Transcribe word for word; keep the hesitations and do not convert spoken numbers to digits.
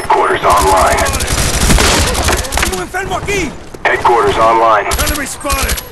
Headquarters online. ¡Tengo un enfermo aquí! Headquarters online. Enemy spotted!